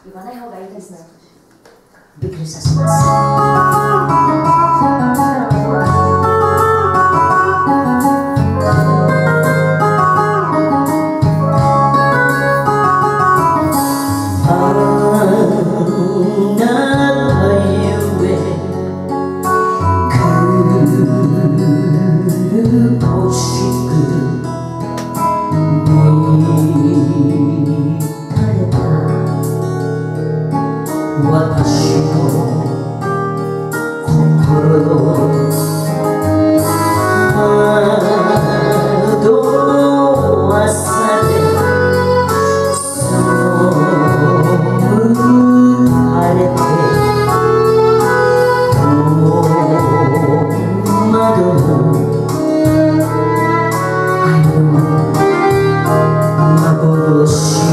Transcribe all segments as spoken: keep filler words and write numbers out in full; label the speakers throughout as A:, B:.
A: 言わない方がいいですね。びっくりさせます。
B: 私の心の窓朝で寒晴れて窓の愛の幻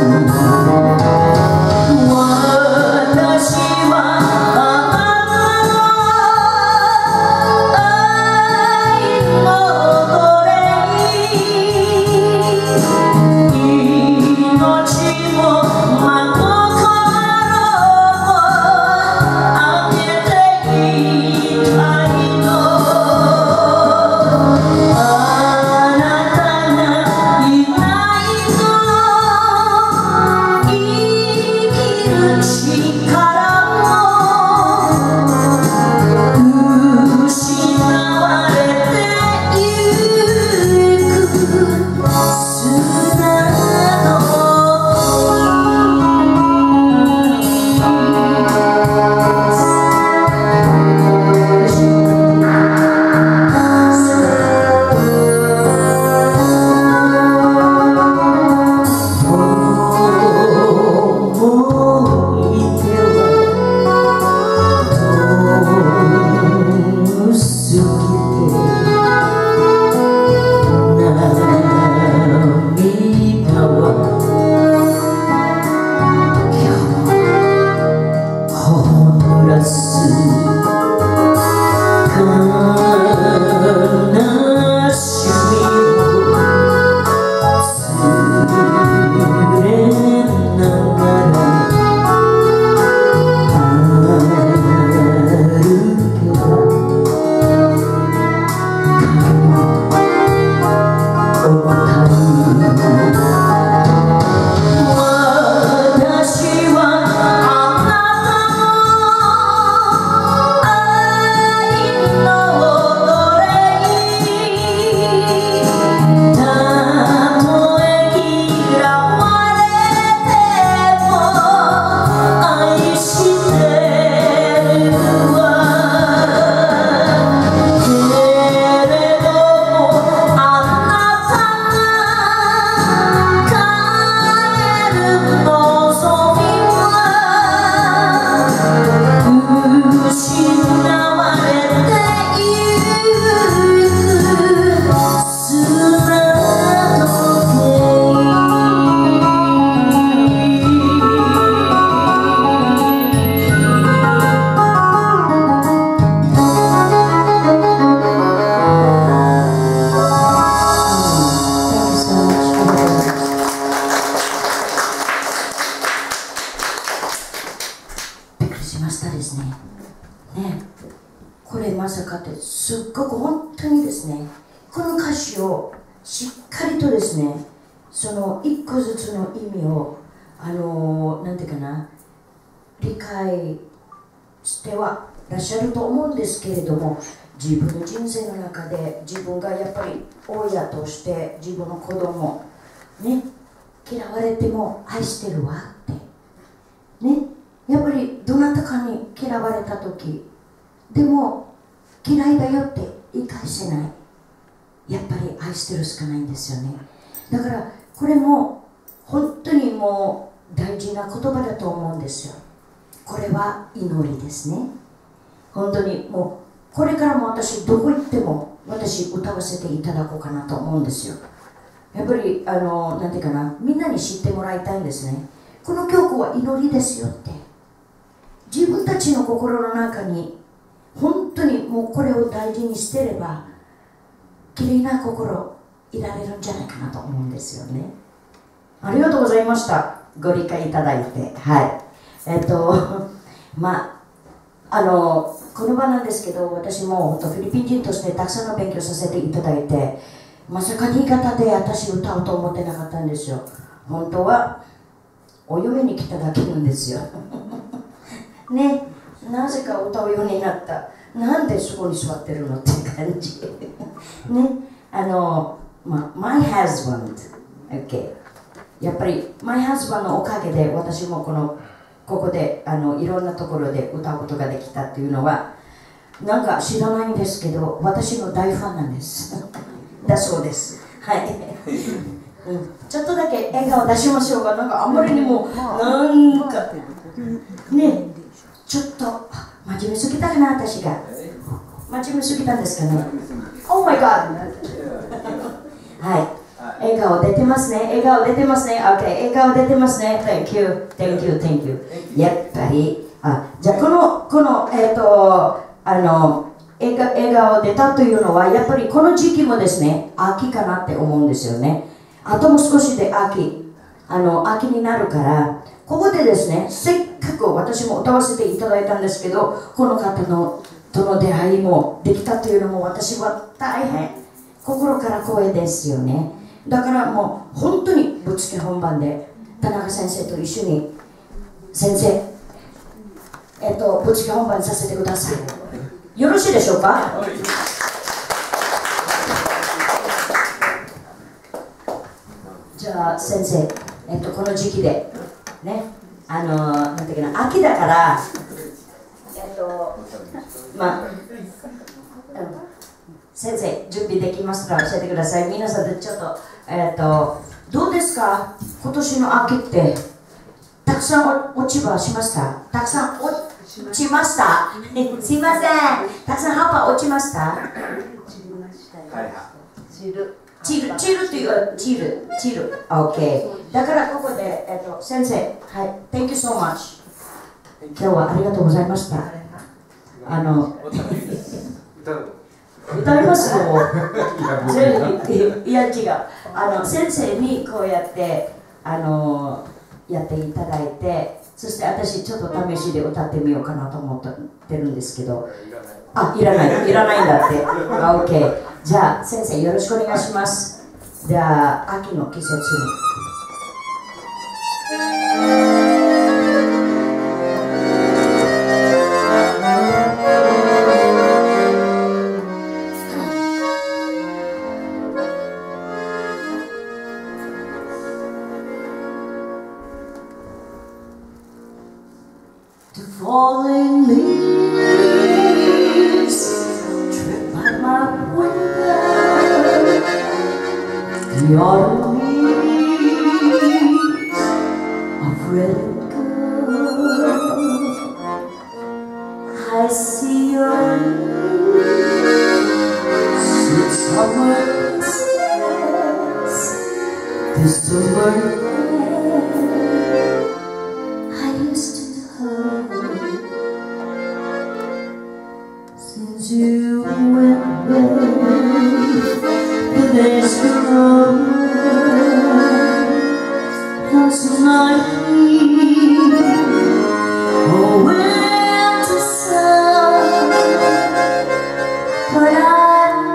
B: すっごく本当にですね、この歌詞をしっかりとですね、その一個ずつの意味をあのなんていうかな、理解してはいらっしゃると思うんですけれども、自分の人生の中で自分がやっぱり親として自分の子供ね、嫌われても愛してるわってね、やっぱりどなたかに嫌われた時でも嫌いだよって言い返せない、やっぱり愛してるしかないんですよね。だからこれも本当にもう大事な言葉だと思うんですよ。これは祈りですね。本当にもうこれからも私どこ行っても私歌わせていただこうかなと思うんですよ。やっぱりあのなんていうかな、みんなに知ってもらいたいんですね。この曲は祈りですよって、自分たちの心の中に本当にもうこれを大事にしてればきれいな心いられるんじゃないかなと思うんですよね。ありがとうございました。ご理解いただいて、はい。 えっとまああのこの場なんですけど、私も本当フィリピン人としてたくさんの勉強させていただいて、まさか新潟で私歌うと思ってなかったんですよ。本当はお嫁に来ただけなんですよね、なぜか歌うようになった。なんでそこに座ってるのって感じね、あの、まあ、My husband、okay、やっぱり My husband のおかげで私もこのここであのいろんなところで歌うことができたっていうのは、なんか知らないんですけど、私の大ファンなんですだそうです。はい、うん、ちょっとだけ笑顔出しましょうか。なんかあんまりにもなんかね、ちょっと真面目すぎたかな、私が真面目すぎたんですかね。Oh my god はい、笑顔出てますね、笑顔出てますね。 OK、 笑顔出てますね。 Thank you Thank you Thank you。 やっぱりあ、じゃあこのこのえっ、ー、とあの笑顔、笑顔出たというのは、やっぱりこの時期もですね、秋かなって思うんですよね。あともう少しで秋、あの秋になるから、ここでですね、せっかく私も歌わせていただいたんですけど、この方のとの出会いもできたというのも、私は大変心から光栄ですよね。だからもう本当にぶっつけ本番で田中先生と一緒に、先生、えっとぶっつけ本番させてください。よろしいでしょうか。はい、じゃあ先生、えっとこの時期でね、あのなんていうかな、秋だから、えっとまあ、うん、先生準備できますか、教えてください。皆さんでちょっとえっとどうですか、今年の秋ってたくさん落ち葉しました？たくさん落ちましたすいません、たくさん葉っぱ落ちました？散る散る散るという散る散る OK。 だからここで、えっと、先生、はい、Thank you so much。 今日はありがとうございました。あの歌いますよいや違う、あの先生にこうやってあのやっていただいて、そして私ちょっと試しで歌ってみようかなと思ってるんですけど、あ、いらないいらないんだって。 OK、 じゃあ先生よろしくお願いします。じゃあ秋の季節にFalling leaves trip by my window. The autumn leaves are red and gold. I see your sweet summer kisses, the summer I used to since you went away, the days gone, and tonight, oh winter sun, but I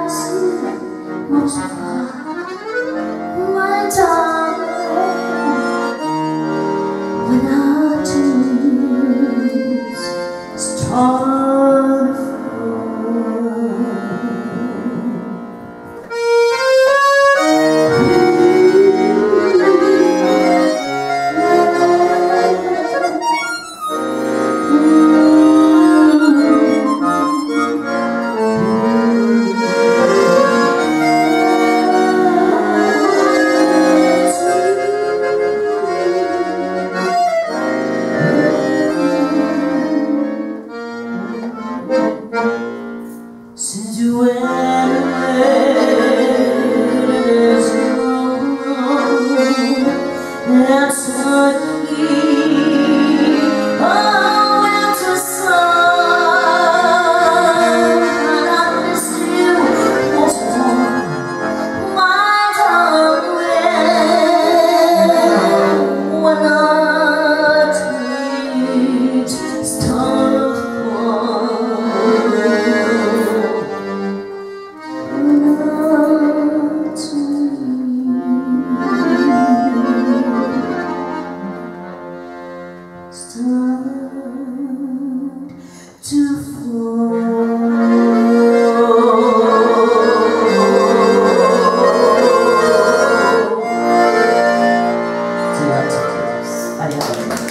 B: see much of my darling. start to fall.ありがとうございます。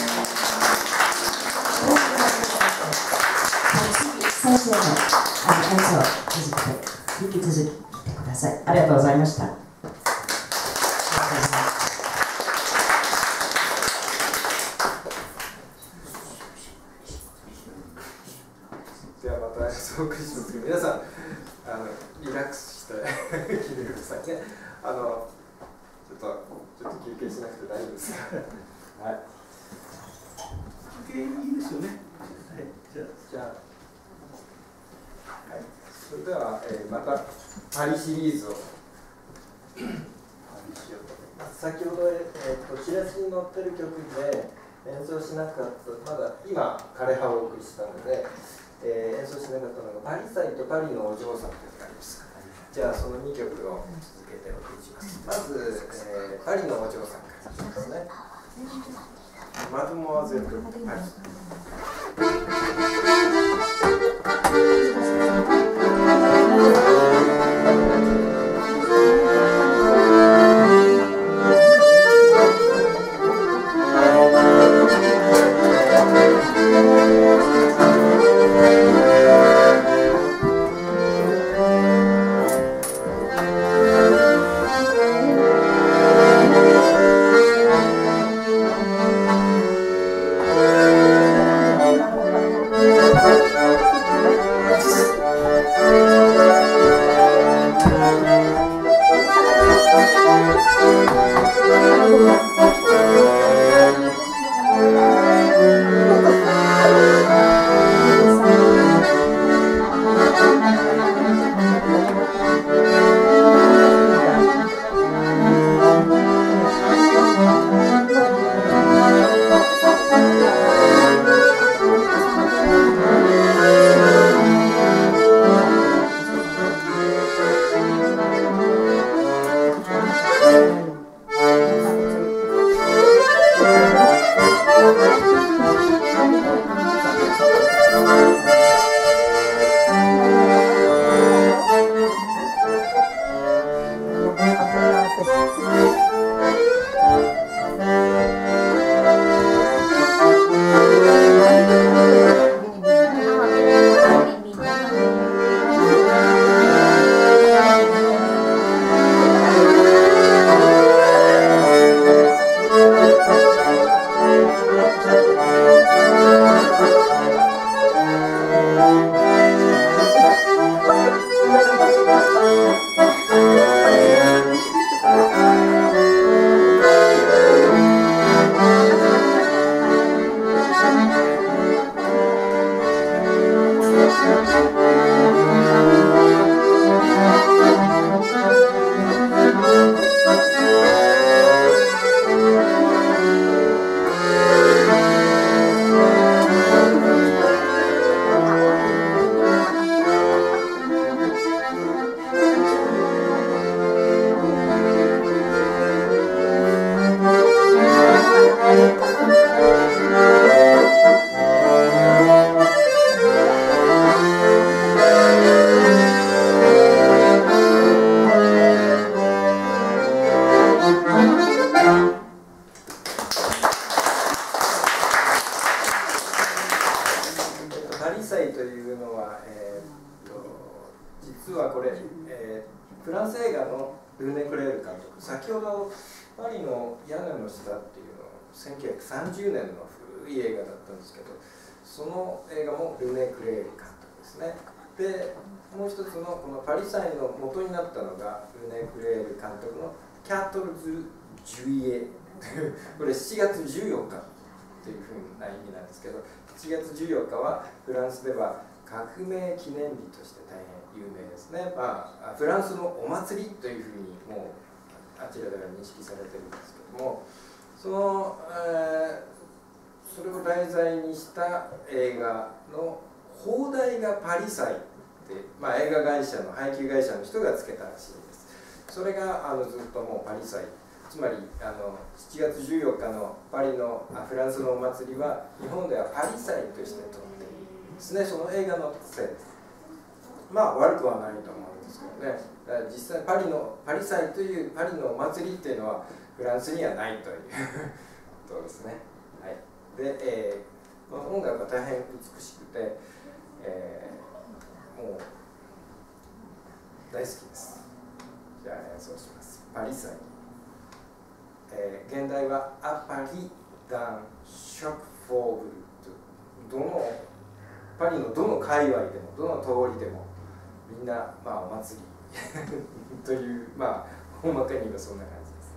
B: 先生の演奏を続けて、引き続き来てください。ありがとうございました。
C: ではまた演奏をお送りしますけど、皆さんあのリラックスして聞いてくださいね。あのちょっとちょっと休憩しなくて大丈夫ですか。はい。
D: 休憩いいですよね。はい。じゃあ。
C: じゃあはい、それでは、えー、またパリシリーズをパリしようと思います。先ほど、えー、とチラシに載ってる曲で演奏しなかったまだ今枯葉をお送りしたので、えー、演奏しなかったのがパリ祭とパリのお嬢さんというのがあります。じゃあそのにきょくを続けてお送りします。まず、えー、パリのお嬢さんからですね。マドモアゼル・パリ。フランス映画のルーネ・クレール監督、先ほどパリの屋根の下っていうのはせんきゅうひゃくさんじゅうねんの古い映画だったんですけど、その映画もルーネ・クレール監督ですね。でもう一つのこのパリ祭の元になったのがルーネ・クレール監督のキャトルズ・ジュイエこれしちがつじゅうよっかというふうな意味なんですけど、しちがつじゅうよっかはフランスでは革命記念日として大変有名ですね。まあ、フランスのお祭りというふうにもうあちらでは認識されてるんですけども、その、えー、それを題材にした映画の邦題がパリ祭って、まあ、映画会社の配給会社の人がつけたらしいんです。それがあのずっともうパリ祭つまりあのしちがつじゅうよっかのパリのあフランスのお祭りは日本ではパリ祭として撮っているんですね。その映画のせいです。まあ悪くはないと思うんですけどね。だから実際パリのパリ祭というパリのお祭りっていうのはフランスにはないということですね。はい、で、えーまあ、音楽は大変美しくて、えー、もう大好きです。じゃあ演奏します。パリ祭。えー、現代はアパリ・ダン・ショック・フォーブルと、どのパリのどの界隈でもどの通りでもみんな、まあ、お祭りという、まあ大まかに言えばそんな感じです。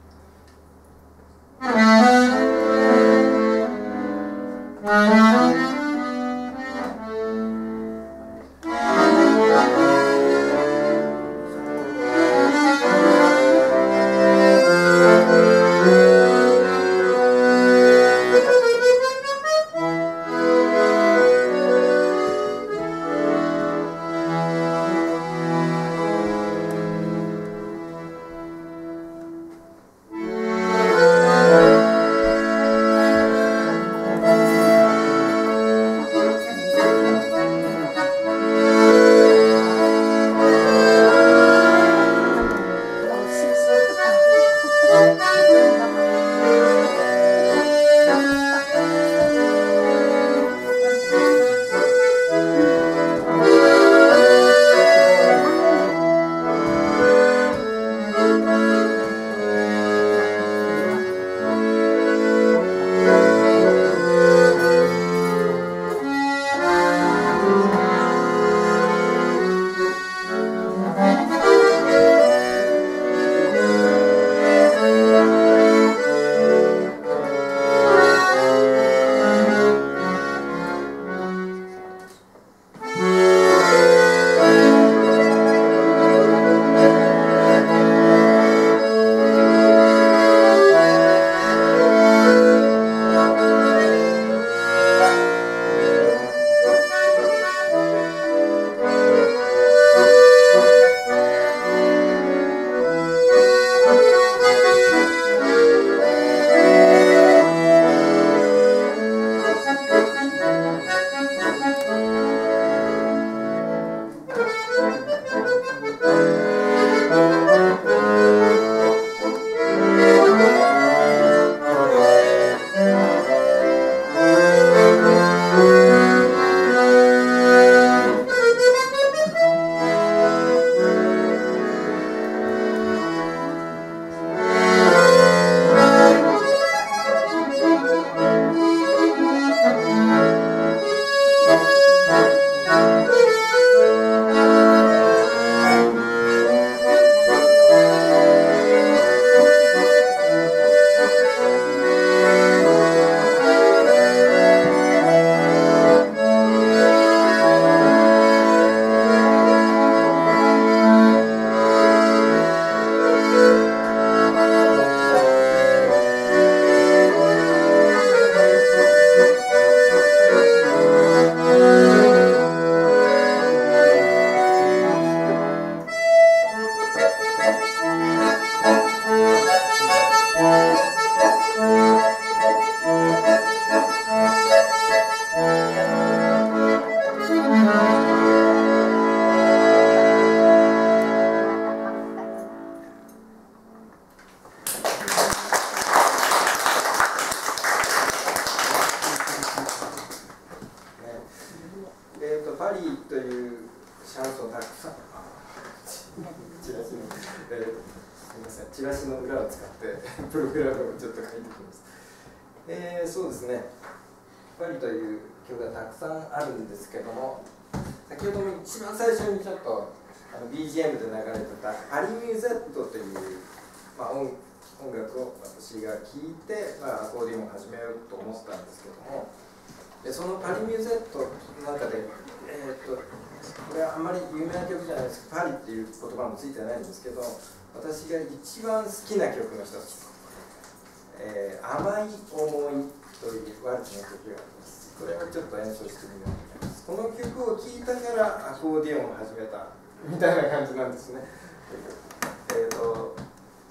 C: チラシの裏を使ってプログラムをちょっと書いてきます。えー、そうですね、パリという曲がたくさんあるんですけども、先ほども一番最初にちょっとあの ビージーエム で流れてたパリミュゼットという、まあ、音, 音楽を私が聴いて、まあ、アコーディオンを始めようと思ったんですけども、でそのパリミュゼットの中で、えー、っとこれはあんまり有名な曲じゃないですけど、パリっていう言葉もついてないんですけど、私が一番好きな曲の一つ、えー、甘い思いというワルツの曲があります。これをちょっと演奏してみようと思います。この曲を聴いたからアコーディオンを始めたみたいな感じなんですね。えーとそ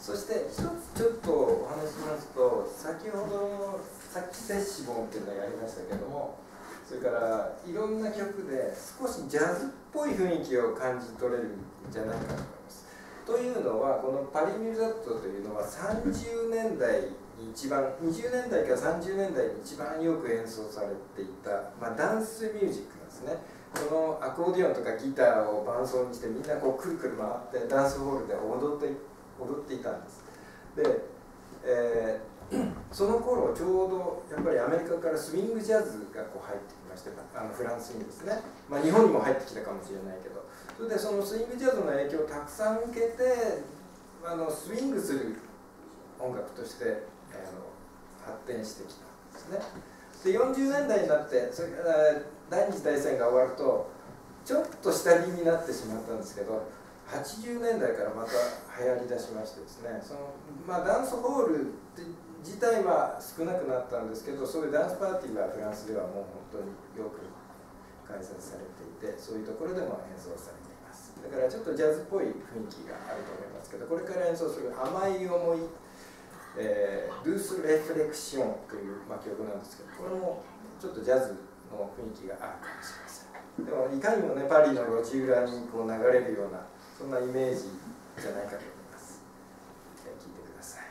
C: そして一つちょっとお話ししますと、先ほどのさっきセッシボンっていうのをやりましたけども、それからいろんな曲で少しジャズっぽい雰囲気を感じ取れるんじゃないかと思います。というのは、このパリミュザットというのはさんじゅうねんだいに一番、にじゅうねんだいからさんじゅうねんだいに一番よく演奏されていた、まあ、ダンスミュージックなんですね。このアコーディオンとかギターを伴奏にしてみんなこうくるくる回ってダンスホールで踊って踊っていたんです。で、えー、その頃ちょうどやっぱりアメリカからスイングジャズがこう入ってきまして、あのフランスにですね、まあ、日本にも入ってきたかもしれないけど、それでそのスイングジャズの影響をたくさん受けて、あのスイングする音楽としてあの発展してきたんですね。でよんじゅうねんだいになって、それから第二次大戦が終わるとちょっと下火になってしまったんですけど、はちじゅうねんだいからまた流行りだしましてですね、その、まあ、ダンスホール自体は少なくなったんですけど、そういうダンスパーティーはフランスではもう本当によく開催されていて、そういうところでも演奏されています。だからちょっとジャズっぽい雰囲気があると思いますけど、これから演奏する「甘い思い」えー、ルース・レフレクションという、まあ、曲なんですけど、これもちょっとジャズの雰囲気があるかもしれません。でもいかにもね、パリの路地裏にこう流れるようなそんなイメージじゃないかと思います。えー、聴いてください。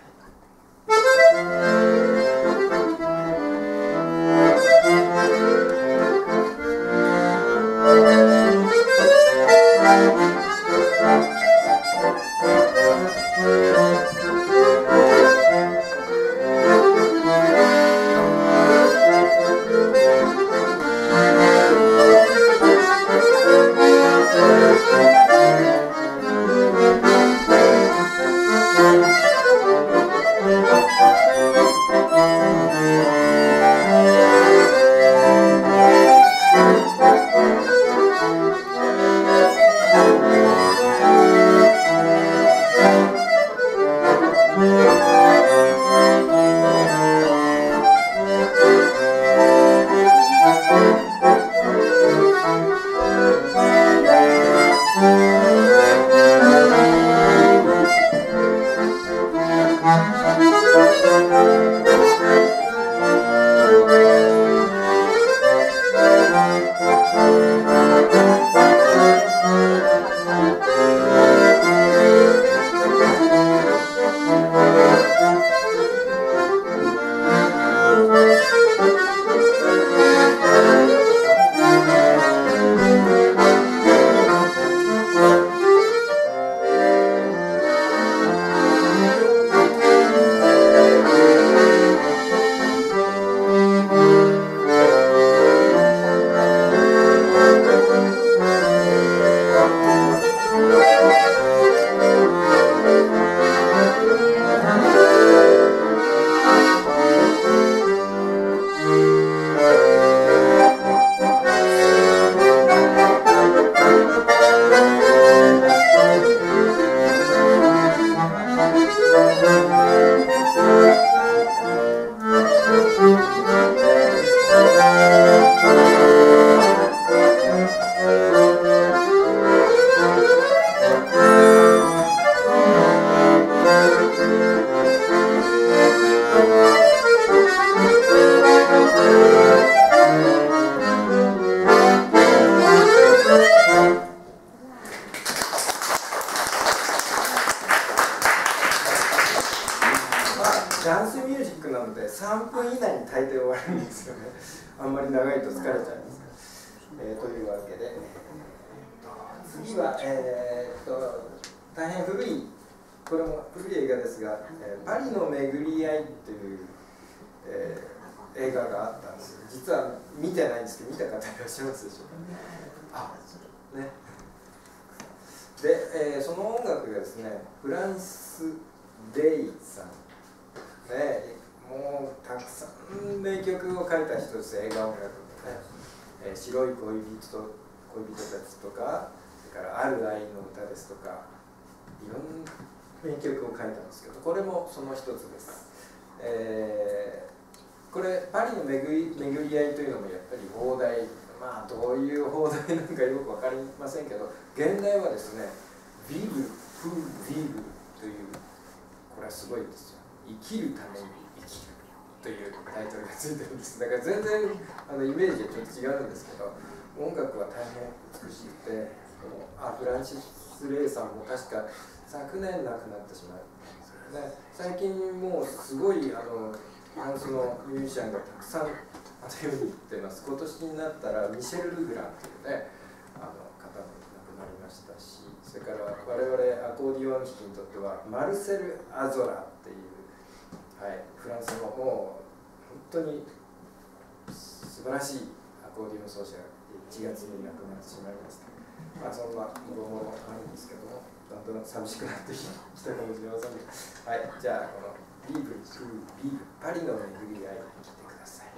C: ダンスミュージックなのでさんぷん以内に大抵終わるんですよね。あんまり長いと疲れちゃいます。えー、というわけで、次は、えー、っと大変古い、これも古い映画ですが、えー、パリの巡り合いという、えー、映画があったんです。実は見てないんですけど、見た方いらっしゃいますでしょうか。あ、ね。で、えー、その音楽がですね、フランス・レイさん。ね、もうたくさん名曲を書いた人です、映画音楽のね、えー、白い恋人と恋人たちとか、それからある愛の歌ですとか、いろんな名曲を書いたんですけど、これもその一つです。えー、これパリの巡り、巡り合いというのもやっぱり放題、まあどういう放題なのかよく分かりませんけど、現代はですね、ビブ・プー・ビブというこれはすごいですよ。生きるために生きるというタイトルがついてるんです。だから全然あのイメージがちょっと違うんですけど、音楽は大変美しくて、このあフランシス・レイさんも確か昨年亡くなってしまったんですよね。最近もうすごいあのフランスのミュージシャンがたくさんあの世に行ってます。今年になったらミシェル・ルグランというねあの方も亡くなりましたし、それから我々アコーディオン弾きにとってはマルセル・アゾラっていう、はい、フランスのもう本当に素晴らしいアコーディオン奏者がいちがつに亡くなってしまいました。まあそんなもろもろあるんですけども、だんだん寂しくなってきたかもしれませんが、はい、じゃあこのビーブルトゥービーブパリの巡り合いに来てください。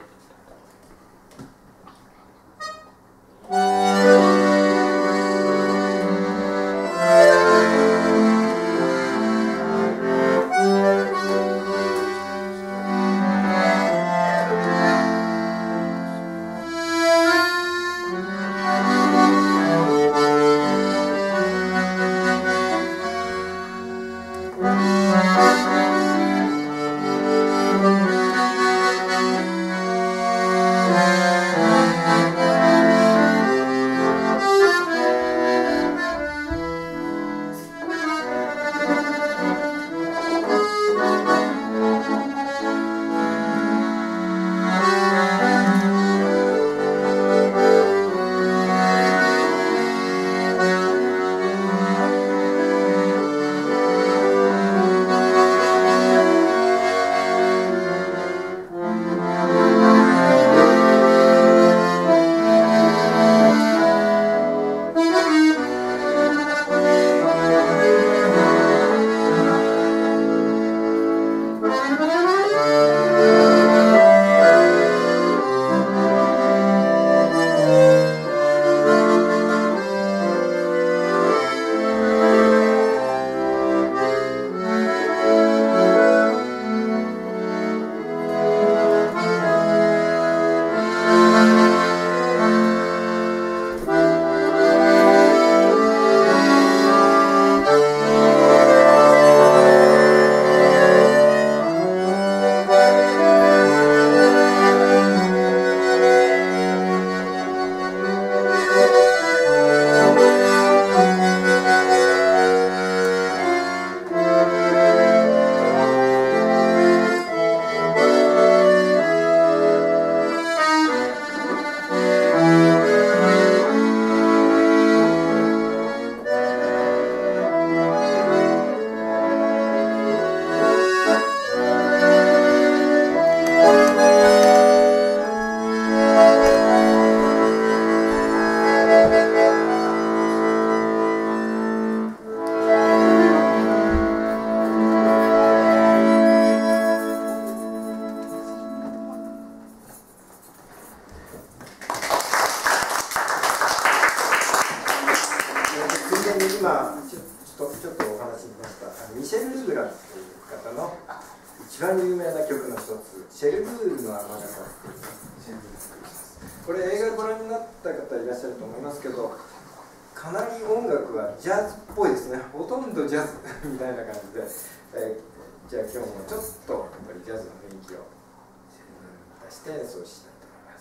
C: これ映画ご覧になった方いらっしゃると思いますけど、かなり音楽はジャズっぽいですね。ほとんどジャズみたいな感じで、えー、じゃあ今日もちょっとやっぱりジャズの雰囲気を出して演奏したいと思います。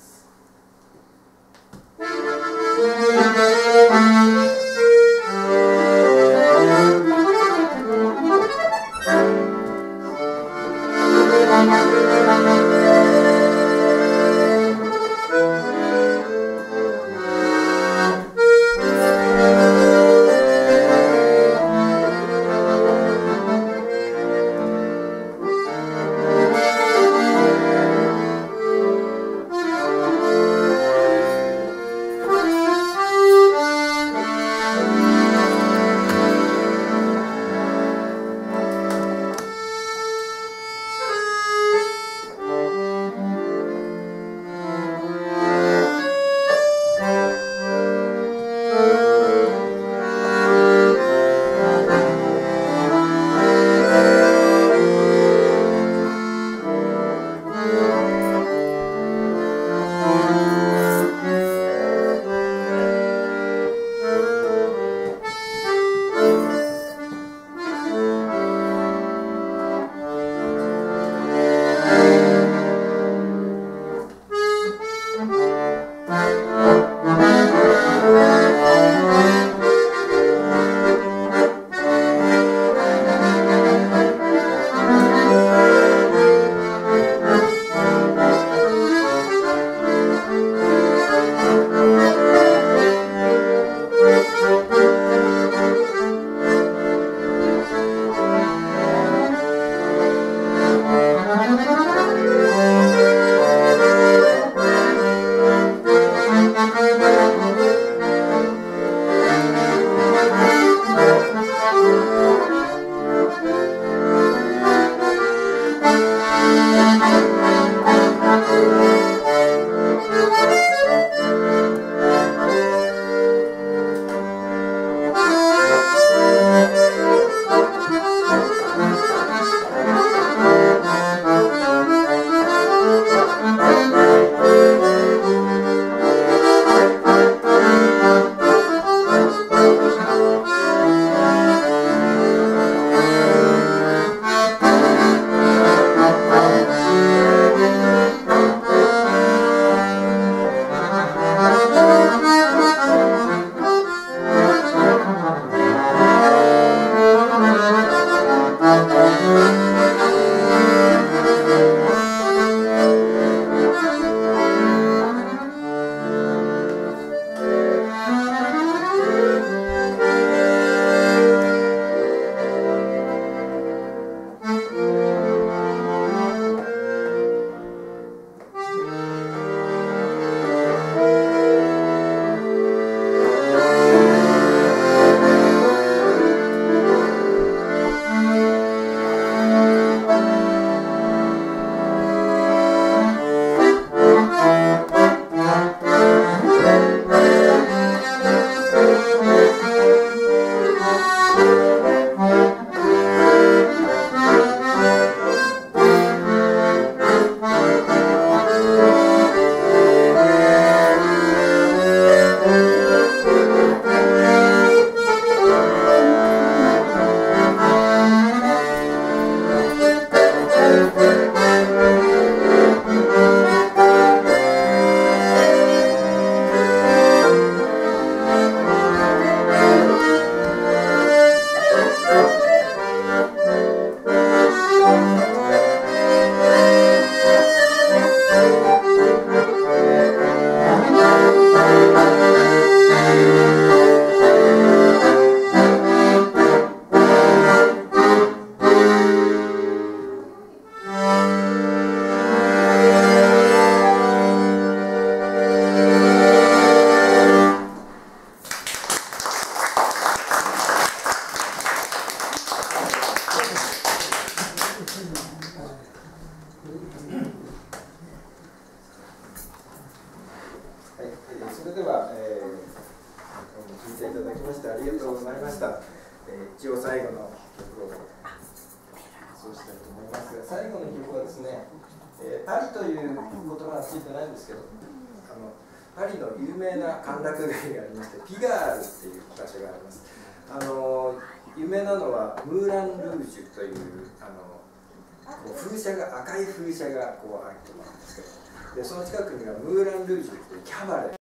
C: それでは、えー、聴いていただきましてありがとうございました。えー、一応最後の曲をそうしたいと思いますが、最後の曲はですね、えー、パリという言葉がついてないんですけど、あのパリの有名な歓楽街がありまして、ピガールっていう場所があります。あの有名なのはムーラン・ルージュというあのこう風車が赤い風車がこうあると思うんですけど、でその近くにはムーラン・ルージュというキャバレー